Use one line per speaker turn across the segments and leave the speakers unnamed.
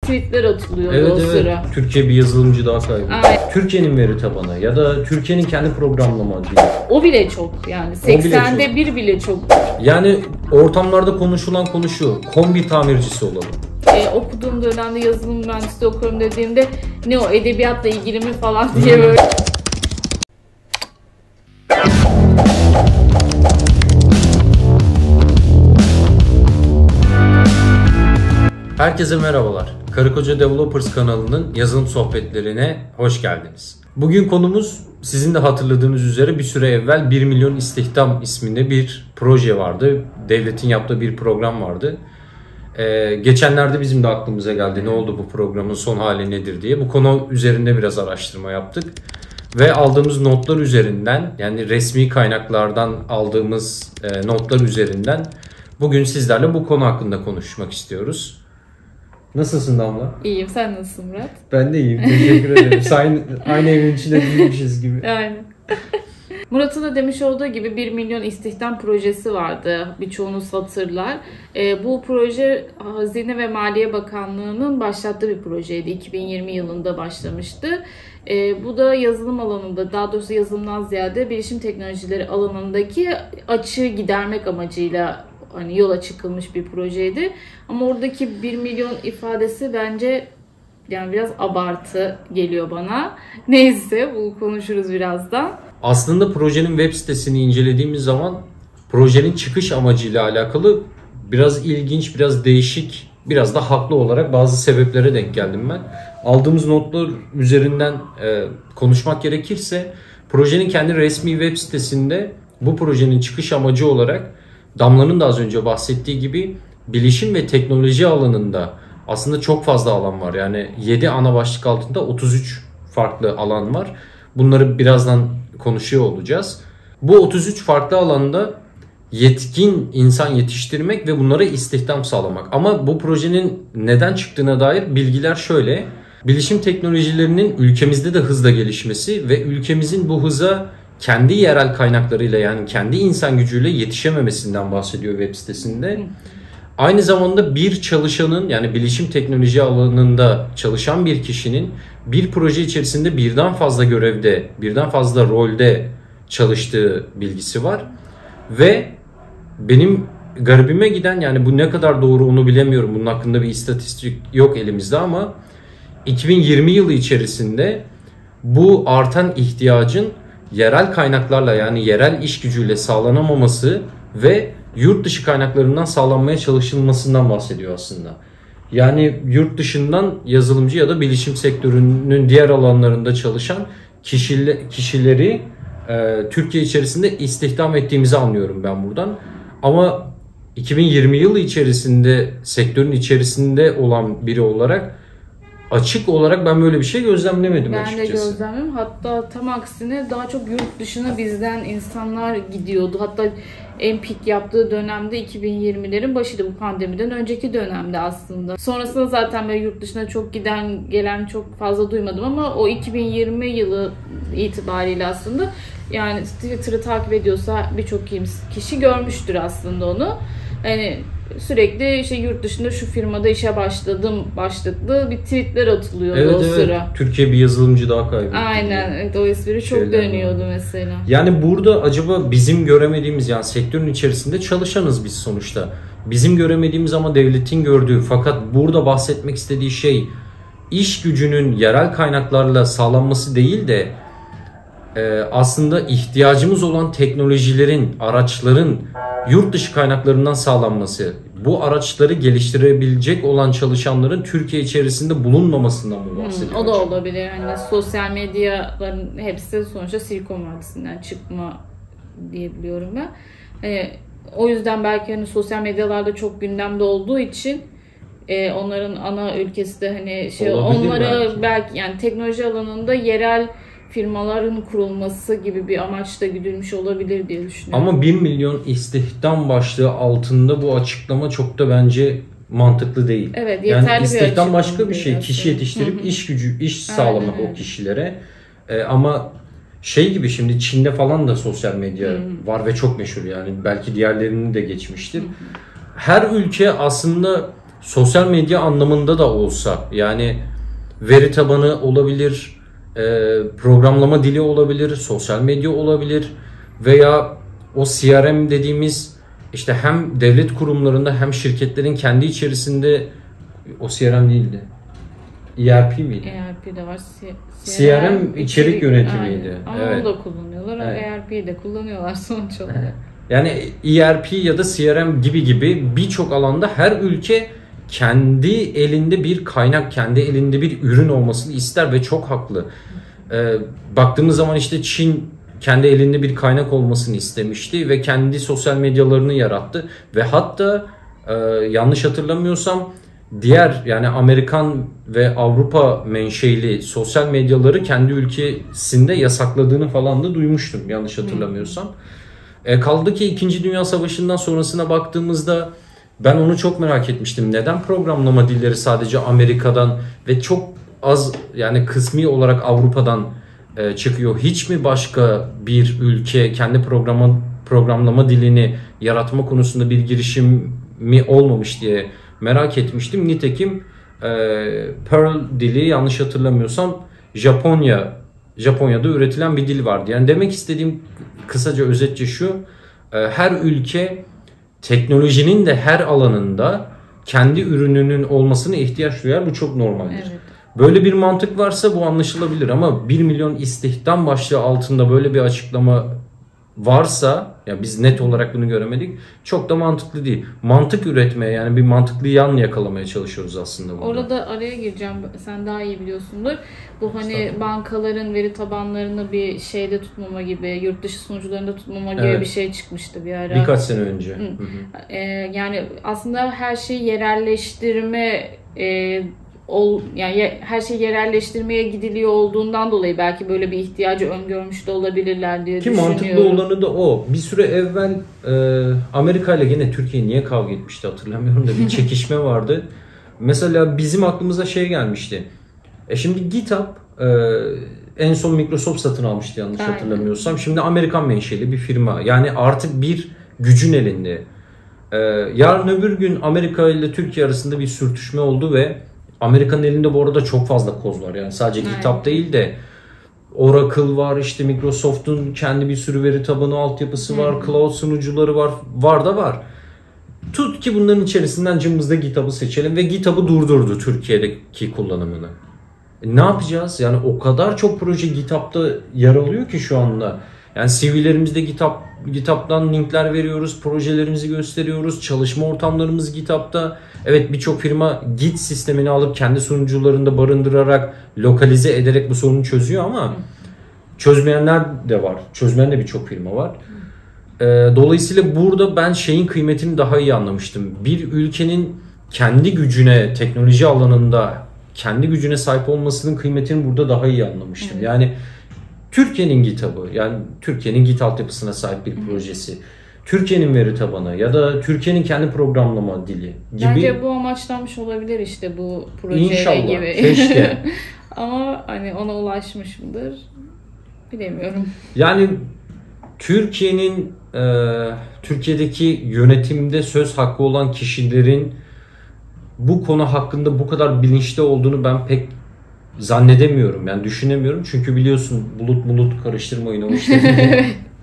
tweetler atılıyordu
evet,
o sıra.
Türkiye bir yazılımcı daha kaybetti.
Aynen.
Türkiye'nin veri tabanı ya da Türkiye'nin kendi programlama dili.
O bile çok yani. 80'de bir bile çok.
Yani ortamlarda konuşulan konu şu. Kombi tamircisi olalım.
Okuduğum dönemde yazılım mühendisliği okuyorum dediğimde ne o edebiyatla ilgili mi falan diye böyle.
Herkese merhabalar. Karı Koca Developers kanalının yazılım sohbetlerine hoş geldiniz. Bugün konumuz sizin de hatırladığınız üzere bir süre evvel 1 milyon istihdam isminde bir proje vardı. Devletin yaptığı bir program vardı. Geçenlerde bizim de aklımıza geldi ne oldu bu programın son hali nedir diye. Bu konu üzerinde biraz araştırma yaptık. Ve aldığımız notlar üzerinden yani resmi kaynaklardan aldığımız notlar üzerinden bugün sizlerle bu konu hakkında konuşmak istiyoruz. Nasılsın Damla?
İyiyim. Sen nasılsın Murat?
Ben de iyiyim. Teşekkür ederim. Aynı evin içinde büyümüşüz gibi.
Aynen. Murat'ın da demiş olduğu gibi 1 milyon istihdam projesi vardı. Birçoğunuz hatırlar. Bu proje Hazine ve Maliye Bakanlığı'nın başlattığı bir projeydi. 2020 yılında başlamıştı. Bu da yazılım alanında, daha doğrusu yazılımdan ziyade bilişim teknolojileri alanındaki açığı gidermek amacıyla hani yola çıkılmış bir projeydi. Ama oradaki 1 milyon ifadesi bence yani biraz abartı geliyor bana. Neyse bunu konuşuruz birazdan.
Aslında projenin web sitesini incelediğimiz zaman projenin çıkış amacıyla alakalı biraz ilginç, biraz değişik, biraz da haklı olarak bazı sebeplere denk geldim ben. Aldığımız notlar üzerinden konuşmak gerekirse projenin kendi resmi web sitesinde bu projenin çıkış amacı olarak Damla'nın da az önce bahsettiği gibi bilişim ve teknoloji alanında aslında çok fazla alan var. Yani 7 ana başlık altında 33 farklı alan var. Bunları birazdan konuşuyor olacağız. Bu 33 farklı alanda yetkin insan yetiştirmek ve bunlara istihdam sağlamak. Ama bu projenin neden çıktığına dair bilgiler şöyle. Bilişim teknolojilerinin ülkemizde de hızla gelişmesi ve ülkemizin bu hıza kendi yerel kaynaklarıyla yani kendi insan gücüyle yetişememesinden bahsediyor web sitesinde. Aynı zamanda bir çalışanın yani bilişim teknoloji alanında çalışan bir kişinin bir proje içerisinde birden fazla görevde, birden fazla rolde çalıştığı bilgisi var. Ve benim garibime giden yani bu ne kadar doğru onu bilemiyorum. Bunun hakkında bir istatistik yok elimizde ama 2020 yılı içerisinde bu artan ihtiyacın yerel kaynaklarla yani yerel iş gücüyle sağlanamaması ve yurt dışı kaynaklarından sağlanmaya çalışılmasından bahsediyor aslında. Yani yurt dışından yazılımcı ya da bilişim sektörünün diğer alanlarında çalışan kişileri Türkiye içerisinde istihdam ettiğimizi anlıyorum ben buradan. Ama 2020 yılı içerisinde sektörün içerisinde olan biri olarak açık olarak ben böyle bir şey gözlemlemedim açıkçası.
Ben de gözlemledim. Hatta tam aksine daha çok yurt dışına bizden insanlar gidiyordu. Hatta en pik yaptığı dönemde 2020'lerin başıydı, bu pandemiden önceki dönemde aslında. Sonrasında zaten ben yurt dışına çok gelen çok fazla duymadım ama o 2020 yılı itibariyle aslında yani Twitter'ı takip ediyorsa birçok kişi görmüştür aslında onu. Yani sürekli işte yurt dışında şu firmada işe başladım başlıklı bir tweetler atılıyordu o sıra.
Türkiye bir yazılımcı daha kaybetti.
Aynen. Evet, o espri çok dönüyordu mesela.
Yani burada acaba bizim göremediğimiz yani sektörün içerisinde çalışanız biz sonuçta. Bizim göremediğimiz ama devletin gördüğü fakat burada bahsetmek istediği şey iş gücünün yerel kaynaklarla sağlanması değil de aslında ihtiyacımız olan teknolojilerin, araçların yurt dışı kaynaklarından sağlanması, bu araçları geliştirebilecek olan çalışanların Türkiye içerisinde bulunmamasından mı bahsediyor?
O da olabilir. Yani sosyal medyaların hepsi sonuçta Silikon Vadisi'nden çıkma diyebiliyorum ben. O yüzden belki hani sosyal medyalarda çok gündemde olduğu için onların ana ülkesi de hani onlara belki yani teknoloji alanında yerel firmaların kurulması gibi bir amaçla güdülmüş olabilir diye düşünüyorum. Ama
1 milyon istihdam başlığı altında bu açıklama çok da bence mantıklı değil.
Evet, yeterli
yani istihdam
bir
başka bir şey. Kişi yetiştirip iş sağlamak o kişilere. Ama şey gibi şimdi Çin'de falan da sosyal medya var ve çok meşhur yani. Belki diğerlerini de geçmiştir. Her ülke aslında sosyal medya anlamında da olsa, yani veri tabanı olabilir, programlama dili olabilir, sosyal medya olabilir veya o CRM dediğimiz işte hem devlet kurumlarında hem şirketlerin kendi içerisinde, o CRM değildi. ERP miydi?
ERP de var.
CRM içerik yönetimiydi.
Ama
evet.
onu da kullanıyorlar. Evet. ERP'yi de kullanıyorlar sonuç olarak.
Yani ERP ya da CRM gibi birçok alanda her ülke kendi elinde bir kaynak, kendi elinde bir ürün olmasını ister ve çok haklı. Baktığımız zaman işte Çin kendi elinde bir kaynak olmasını istemişti ve kendi sosyal medyalarını yarattı ve hatta yanlış hatırlamıyorsam diğer, yani Amerikan ve Avrupa menşeli sosyal medyaları kendi ülkesinde yasakladığını falan da duymuştum yanlış hatırlamıyorsam. Kaldı ki 2. Dünya Savaşı'ndan sonrasına baktığımızda ben onu çok merak etmiştim. Neden programlama dilleri sadece Amerika'dan ve çok az, yani kısmi olarak Avrupa'dan çıkıyor? Hiç mi başka bir ülke kendi programlama dilini yaratma konusunda bir girişimi olmamış diye merak etmiştim. Nitekim Perl dili yanlış hatırlamıyorsam Japonya'da üretilen bir dil vardı. Yani demek istediğim kısaca özetçe şu: her ülke teknolojinin de her alanında kendi ürününün olmasına ihtiyaç duyar. Bu çok normaldir. Evet. Böyle bir mantık varsa bu anlaşılabilir ama 1 milyon istihdam başlığı altında böyle bir açıklama varsa, ya biz net olarak bunu göremedik, çok da mantıklı değil. Mantık üretmeye, yani bir mantıklı yan yakalamaya çalışıyoruz aslında burada.
Orada araya gireceğim, sen daha iyi biliyorsundur. Bu hani bankaların veri tabanlarını bir şeyde tutmama gibi, yurt dışı sunucularında tutmama gibi bir şey çıkmıştı bir ara.
Birkaç sene önce.
Yani aslında her şeyi yerelleştirme yani her şey yerelleştirmeye gidiliyor olduğundan dolayı belki böyle bir ihtiyacı öngörmüş de olabilirler diye düşünüyorum.
Ki mantıklı olanı da o. Bir süre evvel Amerika ile gene Türkiye niye kavga etmişti hatırlamıyorum da bir çekişme vardı. Mesela bizim aklımıza şey gelmişti. Şimdi GitHub en son Microsoft satın almıştı yanlış hatırlamıyorsam. Şimdi Amerikan menşeli bir firma. Yani artık bir gücün elinde. Yarın öbür gün Amerika ile Türkiye arasında bir sürtüşme oldu ve Amerika'nın elinde bu arada çok fazla koz var. Yani sadece GitHub değil de Oracle var, işte Microsoft'un kendi bir sürü veri tabanı altyapısı var, cloud sunucuları var, var. Tut ki bunların içerisinden cımbızda GitHub'ı seçelim ve GitHub'ı durdurdu Türkiye'deki kullanımını. Ne yapacağız? Yani o kadar çok proje GitHub'da yer alıyor ki şu anda. Yani CV'lerimizde GitHub'dan linkler veriyoruz, projelerimizi gösteriyoruz, çalışma ortamlarımız GitHub'da. Evet, birçok firma Git sistemini alıp kendi sunucularında barındırarak, lokalize ederek bu sorunu çözüyor ama çözmeyenler de var. Çözmeyen de birçok firma var. Dolayısıyla burada ben şeyin kıymetini daha iyi anlamıştım. Bir ülkenin kendi gücüne, teknoloji alanında kendi gücüne sahip olmasının kıymetini burada daha iyi anlamıştım. Evet. Yani Türkiye'nin GitHub'ı, yani Türkiye'nin Git altyapısına sahip bir projesi, Türkiye'nin veri tabanı ya da Türkiye'nin kendi programlama dili gibi.
Bence bu amaçlanmış olabilir işte bu proje
İnşallah,
gibi.
keşke.
Ama hani ona ulaşmış mıdır bilemiyorum.
Yani Türkiye'deki yönetimde söz hakkı olan kişilerin bu konu hakkında bu kadar bilinçli olduğunu ben pek zannedemiyorum. Yani düşünemiyorum. Çünkü biliyorsun bulut karıştırmayın o işte.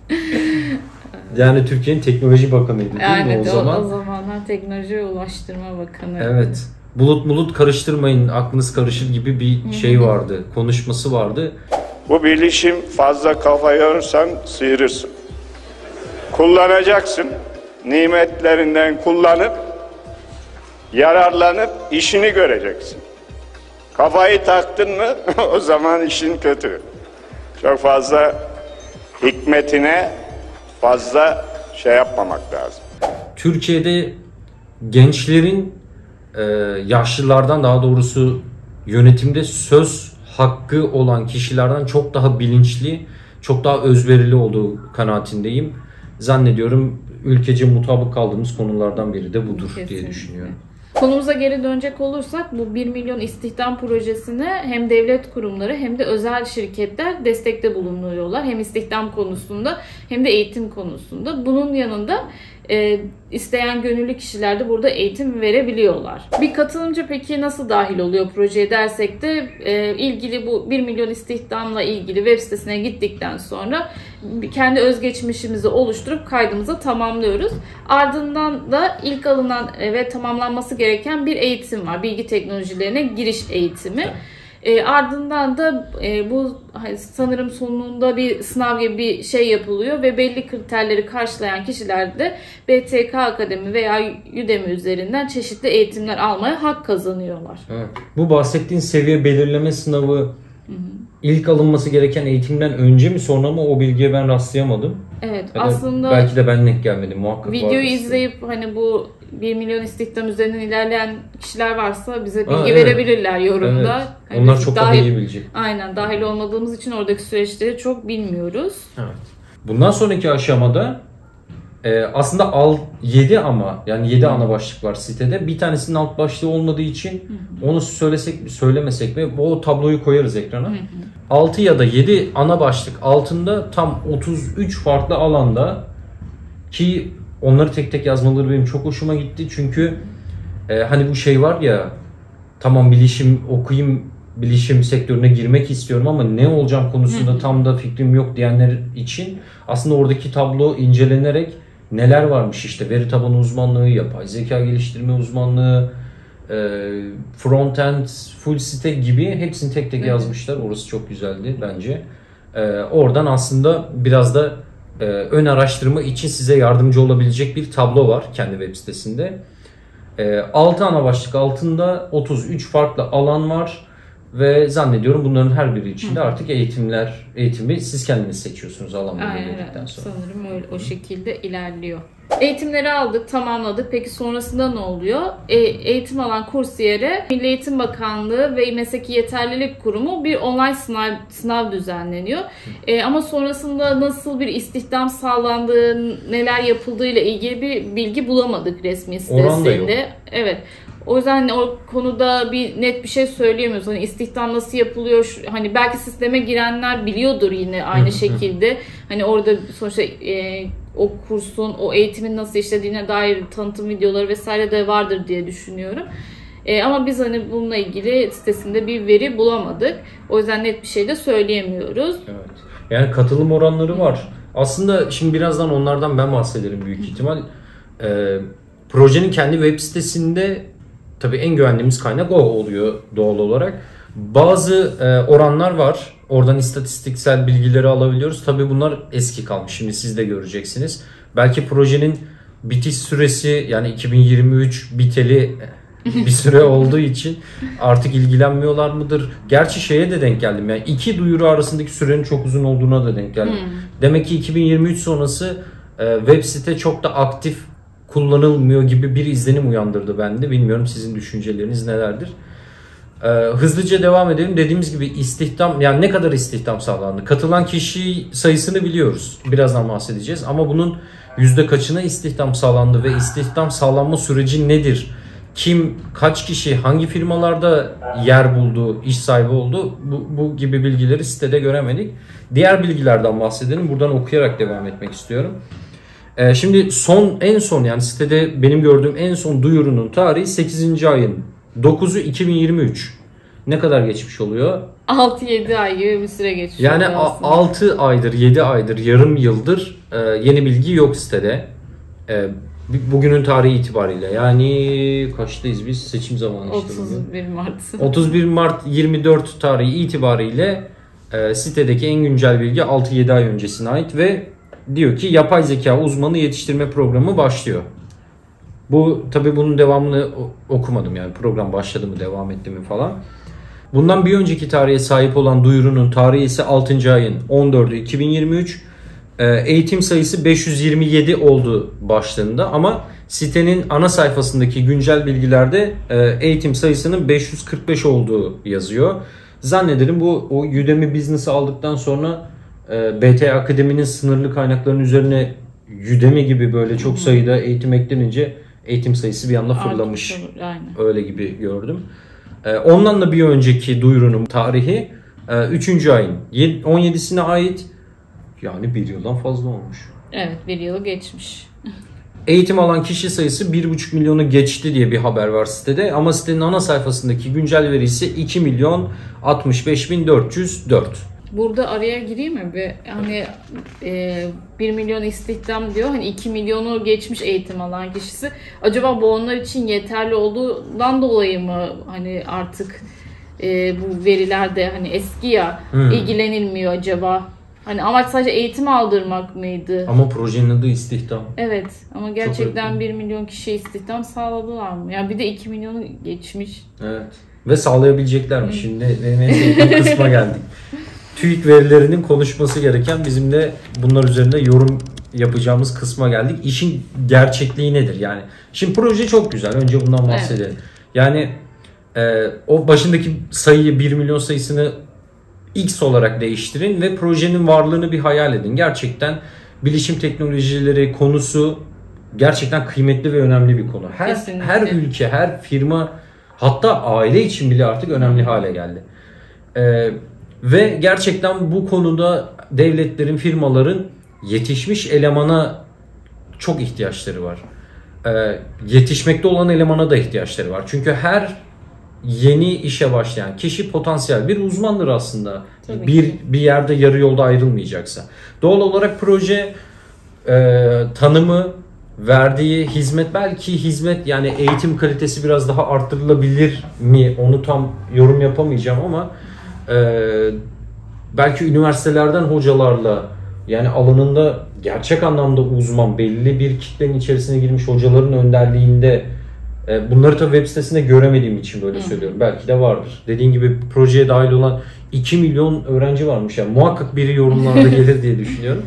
Yani Türkiye'nin teknoloji bakanıydı değil mi o zaman?
O zamanlar teknoloji ve ulaştırma bakanı.
Evet. Bulut karıştırmayın, aklınız karışır gibi bir şey vardı. Konuşması vardı.
Bu bilişim fazla kafa yorursan sıyırırsın. Kullanacaksın. Nimetlerinden kullanıp yararlanıp işini göreceksin. Kafayı taktın mı o zaman işin kötü. Çok fazla hikmetine fazla şey yapmamak lazım.
Türkiye'de gençlerin yaşlılardan, daha doğrusu yönetimde söz hakkı olan kişilerden çok daha bilinçli, çok daha özverili olduğu kanaatindeyim. Zannediyorum ülkece mutabık kaldığımız konulardan biri de budur. Kesinlikle diye düşünüyorum.
Konumuza geri dönecek olursak bu 1 milyon istihdam projesine hem devlet kurumları hem de özel şirketler destekte bulunuyorlar. Hem istihdam konusunda hem de eğitim konusunda. Bunun yanında isteyen gönüllü kişiler de burada eğitim verebiliyorlar. Bir katılımcı peki nasıl dahil oluyor projeye dersek de ilgili bu 1 milyon istihdamla ilgili web sitesine gittikten sonra kendi özgeçmişimizi oluşturup kaydımızı tamamlıyoruz. Ardından da ilk alınan ve tamamlanması gereken bir eğitim var. Bilgi teknolojilerine giriş eğitimi. Ardından da bu sanırım sonunda bir sınav gibi bir şey yapılıyor ve belli kriterleri karşılayan kişiler de BTK Akademi veya Udemy üzerinden çeşitli eğitimler almaya hak kazanıyorlar.
Evet. Bu bahsettiğin seviye belirleme sınavı ilk alınması gereken eğitimden önce mi sonra mı, o bilgiye ben rastlayamadım.
Evet,
ya
aslında
belki de ben denk gelmedim, muhakkak
videoyu izleyip hani bu 1 milyon istihdam üzerinden ilerleyen kişiler varsa bize bilgi
evet.
verebilirler yorumda.
Evet.
Yani
onlar çok daha iyi bilecek.
Aynen, dahil olmadığımız için oradaki süreçleri çok bilmiyoruz.
Evet. Bundan sonraki aşamada aslında 7 ama yani 7 ana başlık var sitede. Bir tanesinin alt başlığı olmadığı için onu söylemesek mi o tabloyu koyarız ekrana. 6 ya da 7 ana başlık altında tam 33 farklı alanda, ki onları tek tek yazmaları benim çok hoşuma gitti. Çünkü hani bu şey var ya, tamam bilişim okuyayım, bilişim sektörüne girmek istiyorum ama ne olacağım konusunda tam da fikrim yok diyenler için aslında oradaki tablo incelenerek neler varmış, işte veri tabanı uzmanlığı, yapay zeka geliştirme uzmanlığı, front-end, full stack gibi hepsini tek tek yazmışlar. Orası çok güzeldi bence. Oradan aslında biraz da ön araştırma için size yardımcı olabilecek bir tablo var kendi web sitesinde. 6 ana başlık altında 33 farklı alan var ve zannediyorum bunların her biri içinde artık eğitimi siz kendiniz seçiyorsunuz alan belirledikten sonra.
Sanırım öyle, o şekilde ilerliyor. Eğitimleri aldık, tamamladık. Peki sonrasında ne oluyor? Eğitim alan kursiyere Milli Eğitim Bakanlığı ve Mesleki Yeterlilik Kurumu bir online sınav düzenleniyor. Ama sonrasında nasıl bir istihdam sağlandığı, neler yapıldığı ile ilgili bir bilgi bulamadık resmi sitesinde.
Oran da yok.
Evet. O yüzden hani o konuda bir net bir şey söyleyemiyoruz. Hani istihdam nasıl yapılıyor? Hani belki sisteme girenler biliyordur yine aynı şekilde. Hani orada sonuçta o kursun, o eğitimin nasıl işlediğine dair tanıtım videoları vesaire de vardır diye düşünüyorum. Ama biz hani bununla ilgili sitesinde bir veri bulamadık. O yüzden net bir şey de söyleyemiyoruz.
Evet. Yani katılım oranları var. Aslında şimdi birazdan onlardan ben bahsederim büyük ihtimal. Projenin kendi web sitesinde tabii en güvendiğimiz kaynak o oluyor doğal olarak. Bazı oranlar var. Oradan istatistiksel bilgileri alabiliyoruz. Tabii bunlar eski kalmış. Şimdi siz de göreceksiniz. Belki projenin bitiş süresi yani 2023 biteli bir süre olduğu için artık ilgilenmiyorlar mıdır? Gerçi şeye de denk geldim. Yani iki duyuru arasındaki sürenin çok uzun olduğuna da denk geldim. Demek ki 2023 sonrası web site çok da aktif kullanılmıyor gibi bir izlenim uyandırdı bende. Bilmiyorum sizin düşünceleriniz nelerdir? Hızlıca devam edelim. Dediğimiz gibi istihdam, yani ne kadar istihdam sağlandı? Katılan kişi sayısını biliyoruz. Birazdan bahsedeceğiz. Ama bunun yüzde kaçına istihdam sağlandı ve istihdam sağlanma süreci nedir? Kim, kaç kişi, hangi firmalarda yer buldu, iş sahibi oldu? Bu gibi bilgileri sitede göremedik. Diğer bilgilerden bahsedelim. Buradan okuyarak devam etmek istiyorum. Şimdi en son yani sitede benim gördüğüm en son duyurunun tarihi 8. ayın 9'u 2023. Ne kadar geçmiş oluyor?
6-7 ay gibi bir süre geçmiş.
Yani 6 aydır, 7 aydır, yarım yıldır yeni bilgi yok sitede. Bugünün tarihi itibariyle. Yani kaçtayız biz? Seçim zamanı işte.
31 Mart.
31 Mart 24 tarihi itibariyle sitedeki en güncel bilgi 6-7 ay öncesine ait ve diyor ki yapay zeka uzmanı yetiştirme programı başlıyor. Tabii bunun devamını okumadım, yani program başladı mı, devam etti mi falan. Bundan bir önceki tarihe sahip olan duyurunun tarihi ise 6. ayın 14'ü 2023. Eğitim sayısı 527 oldu başlığında ama sitenin ana sayfasındaki güncel bilgilerde eğitim sayısının 545 olduğu yazıyor. Zannederim bu o Udemy Business'ı aldıktan sonra BT Akademi'nin sınırlı kaynaklarının üzerine Udemy gibi böyle çok sayıda eğitim eklenince eğitim sayısı bir anda fırlamış. Öyle gibi gördüm. Ondan da bir önceki duyurunun tarihi 3. ayın 17'sine ait, yani bir yıldan fazla olmuş.
Evet, bir yılı geçmiş.
eğitim alan kişi sayısı 1,5 milyonu geçti diye bir haber var sitede. Ama sitenin ana sayfasındaki güncel veri ise 2.065.404.
Burada araya gireyim mi? Hani 1 milyon istihdam diyor. Hani 2 milyonu geçmiş eğitim alan kişisi. Acaba bu onlar için yeterli olduğundan dolayı mı hani artık bu veriler de hani eski ya ilgilenilmiyor acaba? Hani amaç sadece eğitim aldırmak mıydı?
Ama projenin adı istihdam.
Evet ama gerçekten 1 milyon kişiye istihdam sağladılar mı? Yani bir de 2 milyonu geçmiş.
Evet. Ve sağlayabilecekler mi? Şimdi en sevdiğim kısma geldik. TÜİK verilerinin konuşması gereken, bizim de bunlar üzerinde yorum yapacağımız kısma geldik. İşin gerçekliği nedir? Yani şimdi proje çok güzel. Önce bundan bahsedelim. Evet. Yani o başındaki sayıyı, 1 milyon sayısını X olarak değiştirin ve projenin varlığını bir hayal edin. Gerçekten bilişim teknolojileri konusu gerçekten kıymetli ve önemli bir konu. Her ülke, her firma, hatta aile için bile artık önemli hale geldi. Ve gerçekten bu konuda devletlerin, firmaların yetişmiş elemana çok ihtiyaçları var. Yetişmekte olan elemana da ihtiyaçları var. Çünkü her yeni işe başlayan kişi potansiyel bir uzmandır aslında. Bir yerde yarı yolda ayrılmayacaksa. Doğal olarak proje tanımı, verdiği hizmet, belki hizmet yani eğitim kalitesi biraz daha arttırılabilir mi? Onu tam yorum yapamayacağım ama belki üniversitelerden hocalarla, yani alanında gerçek anlamda uzman, belli bir kitlenin içerisine girmiş hocaların önderliğinde, bunları tabii web sitesinde göremediğim için böyle söylüyorum. Belki de vardır. Dediğin gibi projeye dahil olan 2 milyon öğrenci varmış. Yani muhakkak biri yorumlarda gelir diye düşünüyorum.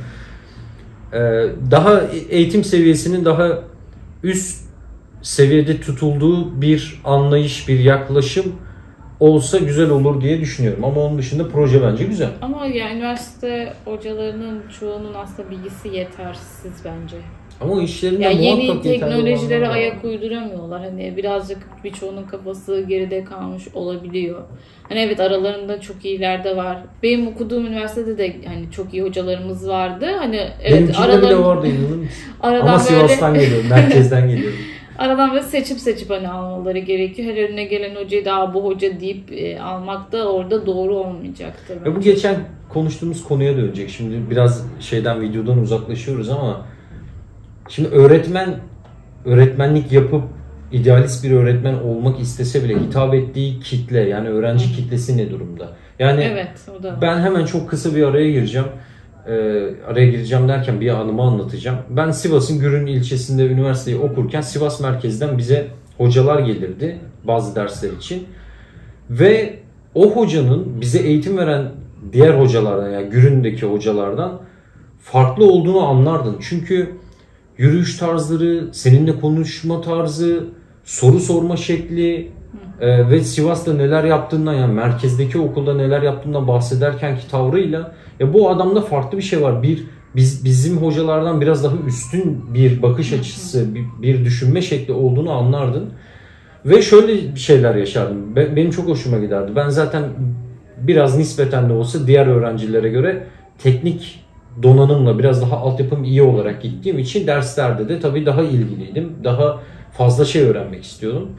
Daha eğitim seviyesinin daha üst seviyede tutulduğu bir anlayış, bir yaklaşım olsa güzel olur diye düşünüyorum. Ama onun dışında proje bence güzel.
Ama ya üniversite hocalarının çoğunun aslında bilgisi yetersiz bence.
Ama o işlerinde
ya
muhakkak
yeni teknolojilere ayak uyduramıyorlar. Hani birazcık birçoğunun kafası geride kalmış olabiliyor. Hani evet, aralarında çok iyiler de var. Benim okuduğum üniversitede de hani çok iyi hocalarımız vardı. Hani evet,
aralarında bile vardı, inanır mısın? Ama Sivas'tan geliyorum, merkezden geliyorum.
Aradan böyle seçip hani almaları gerekiyor. Her önüne gelen hocayı da bu hoca deyip almak da orada doğru olmayacaktır.
Ve bu geçen konuştuğumuz konuya dönecek. Şimdi biraz videodan uzaklaşıyoruz ama şimdi öğretmenlik yapıp idealist bir öğretmen olmak istese bile hitap ettiği kitle, yani öğrenci kitlesi ne durumda? Yani
evet, o da.
Ben hemen çok kısa bir araya gireceğim. Araya gireceğim derken bir anımı anlatacağım. Ben Sivas'ın Gürün ilçesinde üniversiteyi okurken Sivas merkezden bize hocalar gelirdi bazı dersler için. Ve o hocanın bize eğitim veren diğer hocalardan, yani Gürün'deki hocalardan farklı olduğunu anlardın. Çünkü yürüyüş tarzları, seninle konuşma tarzı, soru sorma şekli ve Sivas'ta neler yaptığından, yani merkezdeki okulda neler yaptığından bahsederkenki tavrıyla, ya bu adamda farklı bir şey var. Bizim hocalardan biraz daha üstün bir bakış açısı, bir düşünme şekli olduğunu anlardın. Ve şöyle bir şeyler yaşardım. Benim çok hoşuma giderdi. Ben zaten biraz nispeten de olsa diğer öğrencilere göre teknik donanımla biraz daha altyapım iyi olarak gittiğim için derslerde de tabii daha ilgiliydim. Daha fazla şey öğrenmek istiyordum.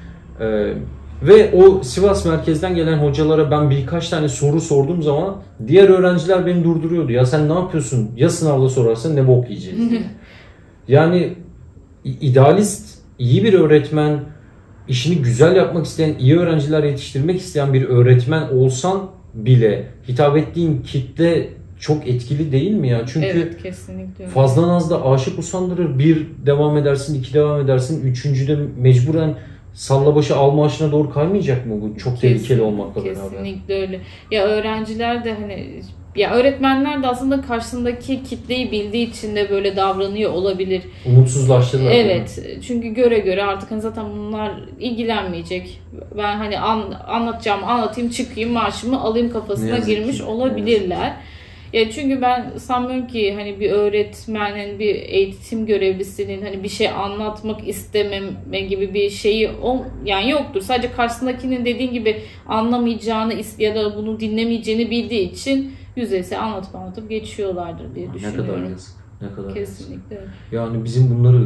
Ve o Sivas merkezden gelen hocalara ben birkaç tane soru sorduğum zaman diğer öğrenciler beni durduruyordu. Ya sen ne yapıyorsun? Ya sınavda sorarsan ne bok yiyeceğiz? Yani idealist, iyi bir öğretmen, işini güzel yapmak isteyen, iyi öğrenciler yetiştirmek isteyen bir öğretmen olsan bile hitap ettiğin kitle çok etkili değil mi ya? Çünkü
evet, kesinlikle.
Fazla nazda aşık usandırır. Bir devam edersin, iki devam edersin. Üçüncüde mecburen salla başı al maaşına doğru kaymayacak mı bu? Çok tehlikeli olmakla beraber.
Kesinlikle öyle. Ya öğrenciler de hani, ya öğretmenler de aslında karşısındaki kitleyi bildiği için de böyle davranıyor olabilir.
Umutsuzlaştırırlar.
Evet. Çünkü göre artık hani zaten bunlar ilgilenmeyecek. Ben hani anlatayım, çıkayım, maaşımı alayım kafasına girmiş olabilirler. Ya çünkü ben sanmıyorum ki hani bir öğretmenin, bir eğitim görevlisinin hani bir şey anlatmak istememe gibi bir şeyi yani yoktur. Sadece karşısındakinin dediğin gibi anlamayacağını ya da bunu dinlemeyeceğini bildiği için yüzeysel anlatıp geçiyorlardır diye düşünüyorum.
Ne kadar yazık.
Kesinlikle.
Yani bizim bunları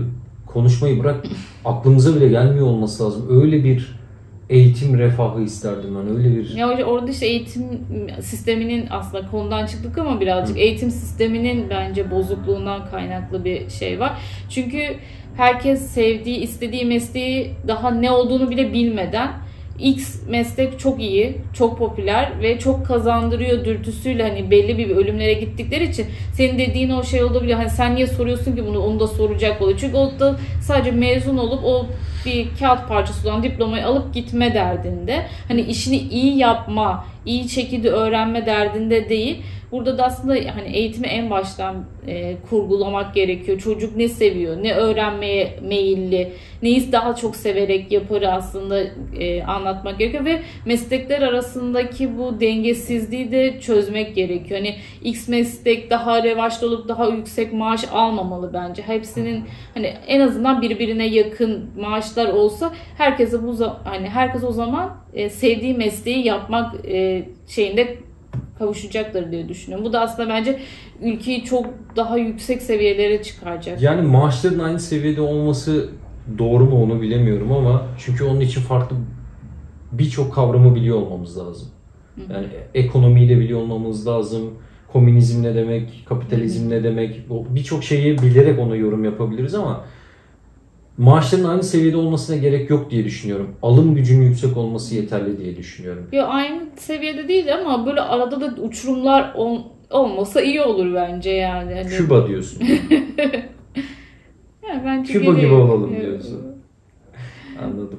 konuşmayı bırak, aklımıza bile gelmiyor olması lazım. Öyle bir eğitim refahı isterdim ben. Öyle bir...
Ya orada işte eğitim sisteminin, aslında konudan çıktık ama birazcık eğitim sisteminin bence bozukluğundan kaynaklı bir şey var. Çünkü herkes sevdiği, istediği mesleği daha ne olduğunu bile bilmeden X meslek çok iyi, çok popüler ve çok kazandırıyor dürtüsüyle hani belli bir ölümlere gittikleri için senin dediğin o şey olabiliyor. Hani sen niye soruyorsun ki bunu, onu da soracak oluyor. Çünkü o da sadece mezun olup o bir kağıt parçası olan diplomayı alıp gitme derdinde. Hani işini iyi yapma, iyi şekilde öğrenme derdinde değil. Burada da aslında hani eğitimi en baştan kurgulamak gerekiyor. Çocuk ne seviyor, ne öğrenmeye meyilli, neyi daha çok severek yaparı aslında anlatmak gerekiyor ve meslekler arasındaki bu dengesizliği de çözmek gerekiyor. Hani X meslek daha revaçta olup daha yüksek maaş almamalı bence. Hepsinin hani en azından birbirine yakın maaşlar olsa herkes o zaman sevdiği mesleği yapmak şeyinde kavuşacaktır diye düşünüyorum. Bu da aslında bence ülkeyi çok daha yüksek seviyelere çıkaracak.
Yani maaşların aynı seviyede olması doğru mu onu bilemiyorum ama çünkü onun için farklı birçok kavramı biliyor olmamız lazım. Yani ekonomiyi de biliyor olmamız lazım. Komünizm ne demek, kapitalizm ne demek, birçok şeyi bilerek ona yorum yapabiliriz ama maaşların aynı seviyede olmasına gerek yok diye düşünüyorum. Alım gücünün yüksek olması yeterli diye düşünüyorum.
Ya aynı seviyede değil ama böyle arada da uçurumlar olmasa iyi olur bence yani. Hani...
Küba diyorsun.
Yani bence
Küba gibi olalım diyorsun. Anladım.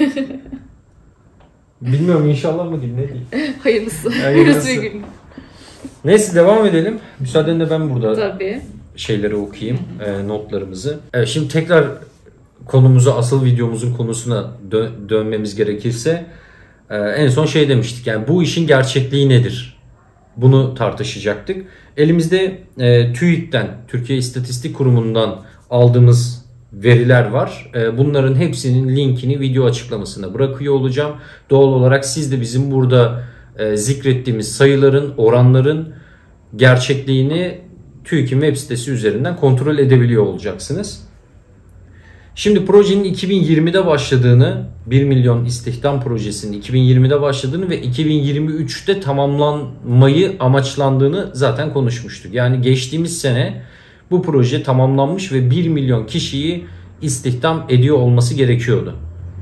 Bilmiyorum, inşallah mı diyeyim, ne diyeyim.
Hayırlısı.
Hayırlısı. Neyse, devam edelim. Müsaadenle ben burada
tabii
şeyleri okuyayım, notlarımızı. Şimdi tekrar konumuza, asıl videomuzun konusuna dönmemiz gerekirse en son şey demiştik, yani bu işin gerçekliği nedir? Bunu tartışacaktık. Elimizde TÜİK'ten, Türkiye İstatistik Kurumu'ndan aldığımız veriler var. Bunların hepsinin linkini video açıklamasına bırakıyor olacağım. Doğal olarak siz de bizim burada zikrettiğimiz sayıların, oranların gerçekliğini TÜİK'in web sitesi üzerinden kontrol edebiliyor olacaksınız. Şimdi projenin 2020'de başladığını, 1 milyon istihdam projesinin 2020'de başladığını ve 2023'te tamamlanmayı amaçlandığını zaten konuşmuştuk. Yani geçtiğimiz sene bu proje tamamlanmış ve 1 milyon kişiyi istihdam ediyor olması gerekiyordu.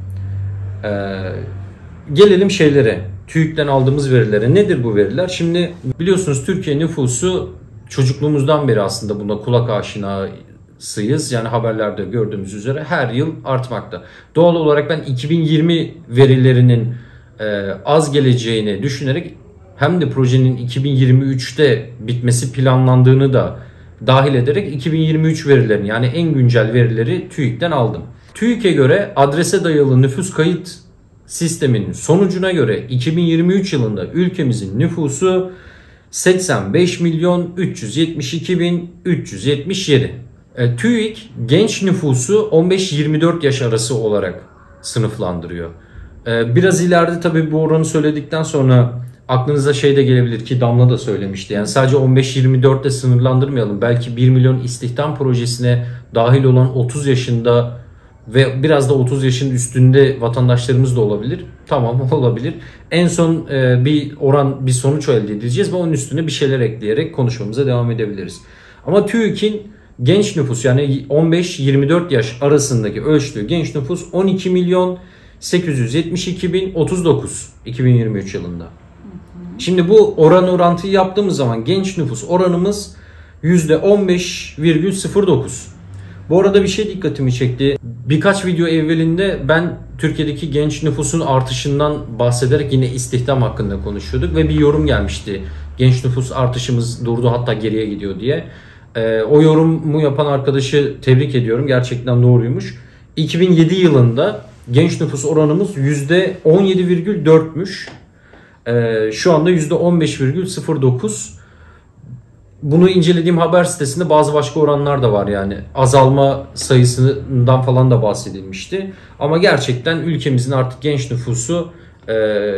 Gelelim şeylere, TÜİK'ten aldığımız verilere. Nedir bu veriler? Şimdi biliyorsunuz Türkiye nüfusu çocukluğumuzdan beri aslında buna kulak aşinasıyız. Yani haberlerde gördüğümüz üzere her yıl artmakta. Doğal olarak ben 2020 verilerinin az geleceğini düşünerek hem de projenin 2023'te bitmesi planlandığını da dahil ederek 2023 verilerini, yani en güncel verileri TÜİK'ten aldım. TÜİK'e göre adrese dayalı nüfus kayıt sisteminin sonucuna göre 2023 yılında ülkemizin nüfusu 85.372.377. TÜİK genç nüfusu 15-24 yaş arası olarak sınıflandırıyor. Biraz ileride tabii bu oranı söyledikten sonra aklınıza şey de gelebilir ki Damla da söylemişti. Yani sadece 15-24 ile sınırlandırmayalım. Belki 1 milyon istihdam projesine dahil olan 30 yaşında ve biraz da 30 yaşın üstünde vatandaşlarımız da olabilir. Tamam, olabilir. En son bir sonuç elde edeceğiz ve onun üstüne bir şeyler ekleyerek konuşmamıza devam edebiliriz. Ama TÜİK'in genç nüfus, yani 15-24 yaş arasındaki ölçtüğü genç nüfus 12.872.039 2023 yılında. Şimdi bu orantıyı yaptığımız zaman genç nüfus oranımız %15,09. Bu arada bir şey dikkatimi çekti. Birkaç video evvelinde ben Türkiye'deki genç nüfusun artışından bahsederek yine istihdam hakkında konuşuyorduk ve bir yorum gelmişti. Genç nüfus artışımız durdu, hatta geriye gidiyor diye. O yorumu yapan arkadaşı tebrik ediyorum. Gerçekten doğruymuş. 2007 yılında genç nüfus oranımız %17,4'müş. Şu anda %15,09. Bunu incelediğim haber sitesinde bazı başka oranlar da var, yani azalma sayısından falan da bahsedilmişti. Ama gerçekten ülkemizin artık genç nüfusu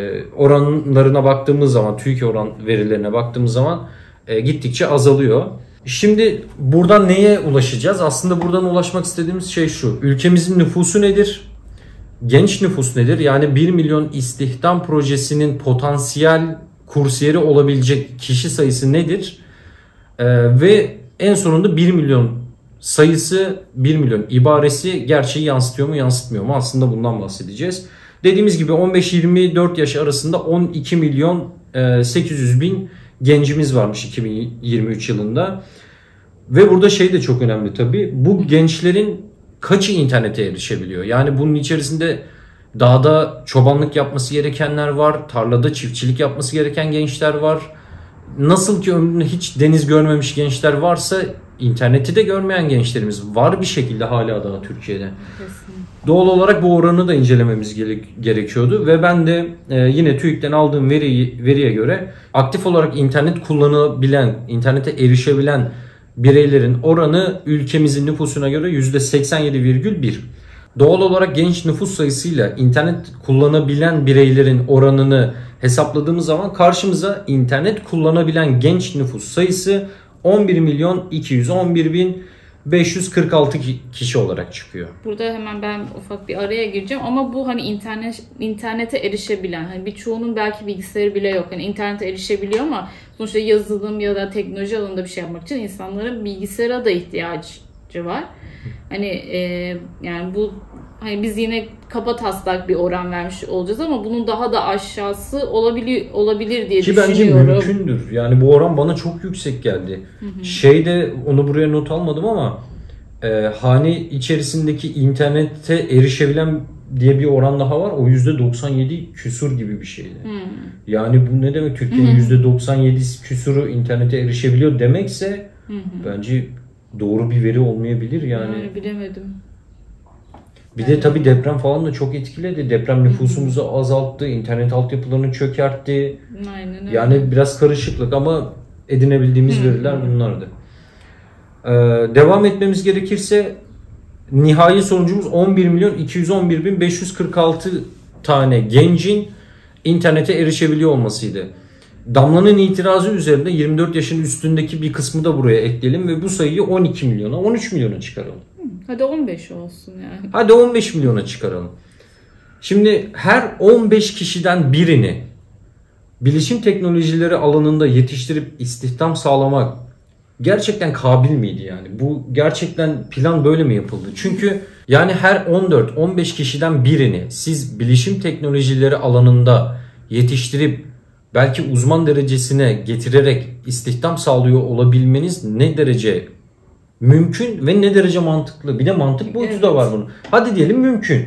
oranlarına baktığımız zaman, TÜİK oran verilerine baktığımız zaman gittikçe azalıyor. Şimdi buradan neye ulaşacağız? Aslında buradan ulaşmak istediğimiz şey şu. Ülkemizin nüfusu nedir? Genç nüfus nedir? Yani 1 milyon istihdam projesinin potansiyel kursiyeri olabilecek kişi sayısı nedir? Ve en sonunda 1 milyon sayısı, 1 milyon ibaresi gerçeği yansıtıyor mu yansıtmıyor mu? Aslında bundan bahsedeceğiz. Dediğimiz gibi 15-24 yaş arasında 12 milyon 800 bin gencimiz varmış 2023 yılında. Ve burada şey de çok önemli tabii. Bu gençlerin kaçı internete erişebiliyor? Yani bunun içerisinde dağda çobanlık yapması gerekenler var. Tarlada çiftçilik yapması gereken gençler var. Nasıl ki ömründe hiç deniz görmemiş gençler varsa interneti de görmeyen gençlerimiz var bir şekilde hala daha Türkiye'de.
Kesinlikle.
Doğal olarak bu oranı da incelememiz gerekiyordu ve ben de yine TÜİK'ten aldığım veriye göre aktif olarak internet kullanabilen, internete erişebilen bireylerin oranı ülkemizin nüfusuna göre %87,1. Doğal olarak genç nüfus sayısıyla internet kullanabilen bireylerin oranını hesapladığımız zaman karşımıza internet kullanabilen genç nüfus sayısı 11.211.546 kişi olarak çıkıyor.
Burada hemen ben ufak bir araya gireceğim ama bu hani internete erişebilen, hani birçoğunun belki bilgisayarı bile yok. Hani internete erişebiliyor ama sonuçta yazılım ya da teknoloji alanında bir şey yapmak için insanların bilgisayara da ihtiyacı var. Hani yani bu hani biz yine kabataslak bir oran vermiş olacağız ama bunun daha da aşağısı olabilir diye düşünüyorum.
Ki bence mümkündür. Yani bu oran bana çok yüksek geldi. Şeyde onu buraya not almadım ama hane içerisindeki internete erişebilen diye bir oran daha var. O %97 küsur gibi bir şeydi. Yani bu ne demek? Türkiye'nin %97 küsuru internete erişebiliyor demekse bence doğru bir veri olmayabilir yani.
Bilemedim.
Bir de tabii deprem falan da çok etkiledi. Deprem nüfusumuzu azalttı, internet altyapılarını çökertti.
Aynen öyle.
Yani biraz karışıklık ama edinebildiğimiz veriler bunlardı. Devam etmemiz gerekirse nihai sonucumuz 11.211.546 tane gencin internete erişebiliyor olmasıydı. Damla'nın itirazı üzerinde 24 yaşın üstündeki bir kısmı da buraya ekleyelim ve bu sayıyı 12 milyona, 13 milyona çıkaralım.
Hadi 15 olsun yani.
Hadi 15 milyona çıkaralım. Şimdi her 15 kişiden birini bilişim teknolojileri alanında yetiştirip istihdam sağlamak gerçekten kabil miydi yani? Bu gerçekten plan böyle mi yapıldı? Çünkü yani her 14-15 kişiden birini siz bilişim teknolojileri alanında yetiştirip belki uzman derecesine getirerek istihdam sağlıyor olabilmeniz ne derece mümkün ve ne derece mantıklı? Bir de mantık boyutu da var bunun. Hadi diyelim mümkün.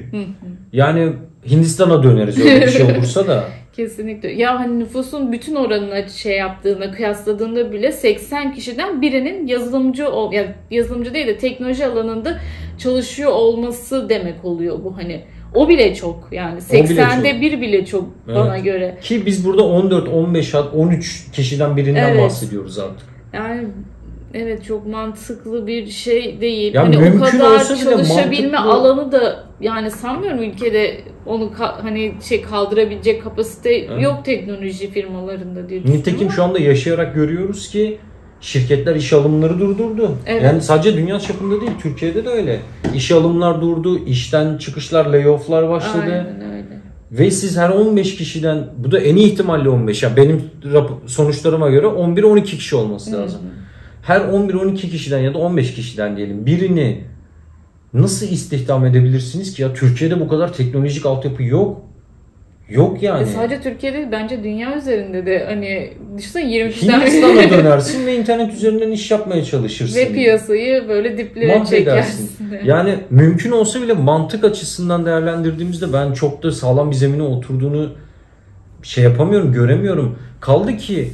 Yani Hindistan'a döneriz öyle bir şey olursa da.
Kesinlikle. Ya hani nüfusun bütün oranına kıyasladığında bile 80 kişiden birinin yazılımcı değil de teknoloji alanında çalışıyor olması demek oluyor bu hani. O bile çok yani 80'de bir bile çok bana göre.
Ki biz burada 14, 15, 13 kişiden birinden bahsediyoruz artık.
Yani evet çok mantıklı bir şey değil.
Yani
hani o kadar
mantıklı
çalışabilme alanı da yani sanmıyorum ülkede onu hani kaldırabilecek kapasite yok teknoloji firmalarında diye düşünüyorum.
Nitekim şu anda yaşayarak görüyoruz ki şirketler iş alımları durdurdu.
Evet.
Yani sadece dünya çapında değil, Türkiye'de de öyle. İş alımlar durdu, işten çıkışlar, layoff'lar başladı.
Aynen öyle.
Ve siz her 15 kişiden, bu da en iyi ihtimalle 15, yani benim sonuçlarıma göre 11-12 kişi olması lazım. Her 11-12 kişiden ya da 15 kişiden diyelim birini nasıl istihdam edebilirsiniz ki? Ya Türkiye'de bu kadar teknolojik altyapı yok. Yok yani.
Sadece Türkiye'de değil, bence dünya üzerinde de hani düşünsene 20 kişiden
Hindistan'a dönersin ve internet üzerinden iş yapmaya çalışırsın.
Ve piyasayı böyle diplere çekersin.
Yani mümkün olsa bile mantık açısından değerlendirdiğimizde ben çok da sağlam bir zemine oturduğunu şey yapamıyorum, göremiyorum. Kaldı ki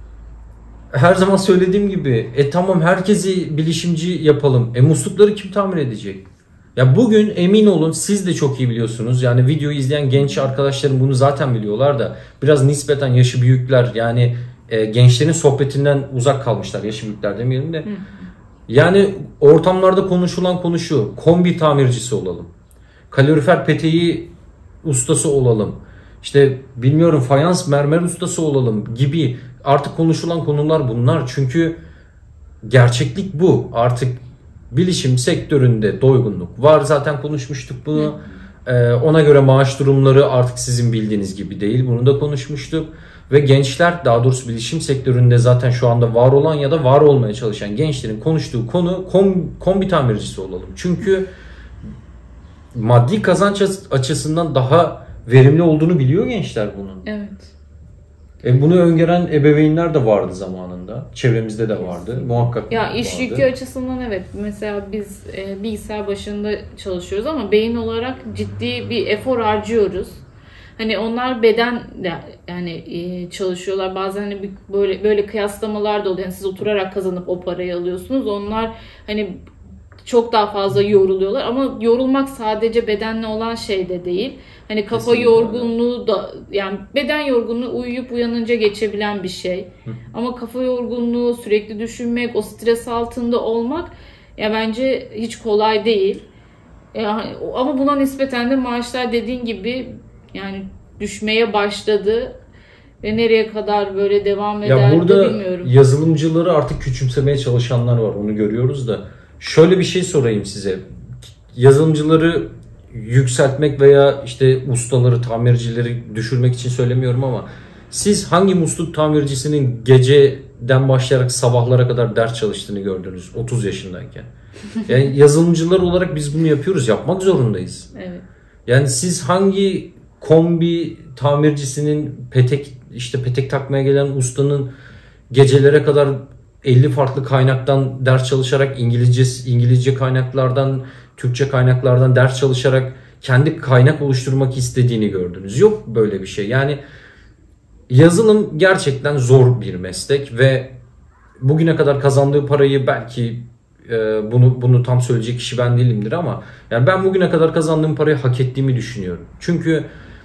her zaman söylediğim gibi tamam herkesi bilişimci yapalım. Muslukları kim tamir edecek? Ya bugün emin olun siz de çok iyi biliyorsunuz. Yani videoyu izleyen genç arkadaşlarım bunu zaten biliyorlar da biraz nispeten yaşı büyükler yani gençlerin sohbetinden uzak kalmışlar. Yaşı büyükler demeyelim de. Yani ortamlarda konuşulan konu şu. Kombi tamircisi olalım. Kalorifer peteği ustası olalım. İşte bilmiyorum fayans mermer ustası olalım gibi artık konuşulan konular bunlar. Çünkü gerçeklik bu. Artık bilişim sektöründe doygunluk var. Zaten konuşmuştuk bunu. Ona göre maaş durumları artık sizin bildiğiniz gibi değil. Bunu da konuşmuştuk. Ve gençler, daha doğrusu bilişim sektöründe zaten şu anda var olan ya da var olmaya çalışan gençlerin konuştuğu konu kombi tamircisi olalım. Çünkü maddi kazanç açısından daha verimli olduğunu biliyor gençler bunun.
Evet.
Bunu öngören ebeveynler de vardı zamanında. Çevremizde de vardı. Muhakkak
ya
vardı.
iş yükü açısından evet. Mesela biz bilgisayar başında çalışıyoruz ama beyin olarak ciddi bir efor harcıyoruz. Hani onlar beden yani çalışıyorlar. Bazen hani böyle kıyaslamalar da oluyor. Yani siz oturarak kazanıp o parayı alıyorsunuz. Onlar hani çok daha fazla yoruluyorlar ama yorulmak sadece bedenle olan şey de değil. Hani kafa
Kesinlikle
yorgunluğu da, yani beden yorgunluğu uyuyup uyanınca geçebilen bir şey. Ama kafa yorgunluğu, sürekli düşünmek, o stres altında olmak ya bence hiç kolay değil. Ama buna nispeten de maaşlar dediğin gibi yani düşmeye başladı. Ve nereye kadar böyle devam eder
ya burada
de bilmiyorum.
Yazılımcıları artık küçümsemeye çalışanlar var. Onu görüyoruz da. Şöyle bir şey sorayım size. Yazılımcıları yükseltmek veya işte ustaları, tamircileri düşürmek için söylemiyorum ama siz hangi musluk tamircisinin geceden başlayarak sabahlara kadar ders çalıştığını gördünüz 30 yaşındayken? Yani yazılımcılar olarak biz bunu yapıyoruz. Yapmak zorundayız.
Evet.
Yani siz hangi kombi tamircisinin petek takmaya gelen ustanın gecelere kadar 50 farklı kaynaktan ders çalışarak İngilizce kaynaklardan, Türkçe kaynaklardan ders çalışarak kendi kaynak oluşturmak istediğini gördünüz. Yok böyle bir şey. Yani yazılım gerçekten zor bir meslek ve bugüne kadar kazandığı parayı belki bunu tam söyleyecek kişi ben değilimdir ama yani ben bugüne kadar kazandığım parayı hak ettiğimi düşünüyorum. Çünkü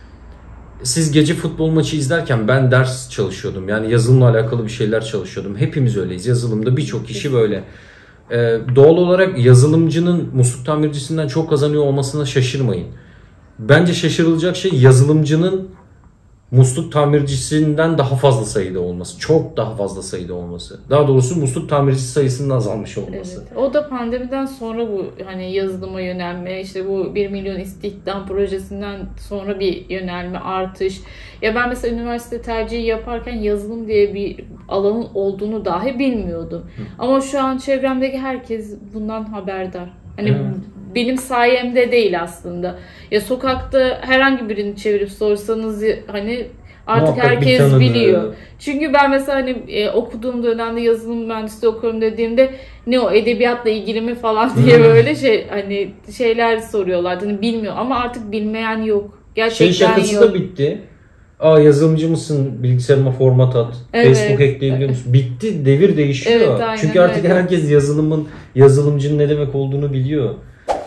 siz gece futbol maçı izlerken ben ders çalışıyordum. Yani yazılımla alakalı bir şeyler çalışıyordum. Hepimiz öyleyiz. Yazılımda birçok kişi böyle. Doğal olarak yazılımcının musluk tamircisinden çok kazanıyor olmasına şaşırmayın. Bence şaşırılacak şey yazılımcının musluk tamircisinden daha fazla sayıda olması. Çok daha fazla sayıda olması. Daha doğrusu musluk tamircisi sayısının azalmış olması.
Evet. O da pandemiden sonra bu hani yazılıma yönelme, işte bu 1 milyon istihdam projesinden sonra bir yönelme, artış. Ya ben mesela üniversite tercihi yaparken yazılım diye bir alanın olduğunu dahi bilmiyordum. Ama şu an çevremdeki herkes bundan haberdar. Hani benim sayemde değil aslında. Ya sokakta herhangi birini çevirip sorsanız hani artık
muhakkak
herkes biliyor. Çünkü ben mesela hani okuduğum dönemde yazılım mühendisliği okuyorum dediğimde ne o edebiyatla ilgili mi falan diye böyle hani şeyler soruyorlardı. Hani bilmiyor ama artık bilmeyen yok. Gerçekten
şakası
yok.
da bitti. Yazılımcı mısın? Bilgisayarıma format at.
Evet.
Facebook ekleyebiliyor musun? Bitti. Devir değişiyor.
Evet, aynen
çünkü artık
öyle.
herkes yazılımcının ne demek olduğunu biliyor.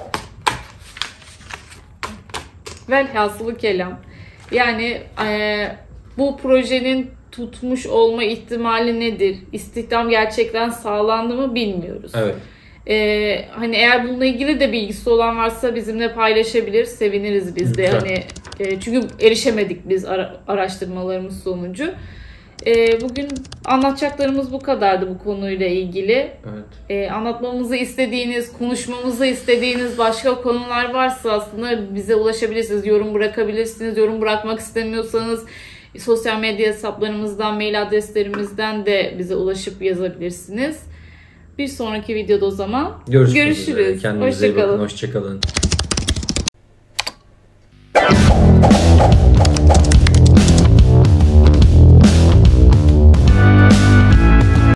Velhasılı kelam. Yani bu projenin tutmuş olma ihtimali nedir? İstihdam gerçekten sağlandı mı bilmiyoruz.
Evet.
Hani eğer bununla ilgili de bilgisi olan varsa bizimle paylaşabilir. Seviniriz biz de.
Lütfen.
Hani çünkü erişemedik biz araştırmalarımız sonucu. Bugün anlatacaklarımız bu kadardı bu konuyla ilgili.
Evet.
Anlatmamızı istediğiniz, konuşmamızı istediğiniz başka konular varsa aslında bize ulaşabilirsiniz. Yorum bırakabilirsiniz. Yorum bırakmak istemiyorsanız sosyal medya hesaplarımızdan, mail adreslerimizden de bize ulaşıp yazabilirsiniz. Bir sonraki videoda o zaman
Görüşürüz. Kendinize iyi bakın.
Hoşçakalın.
Hoşçakalın.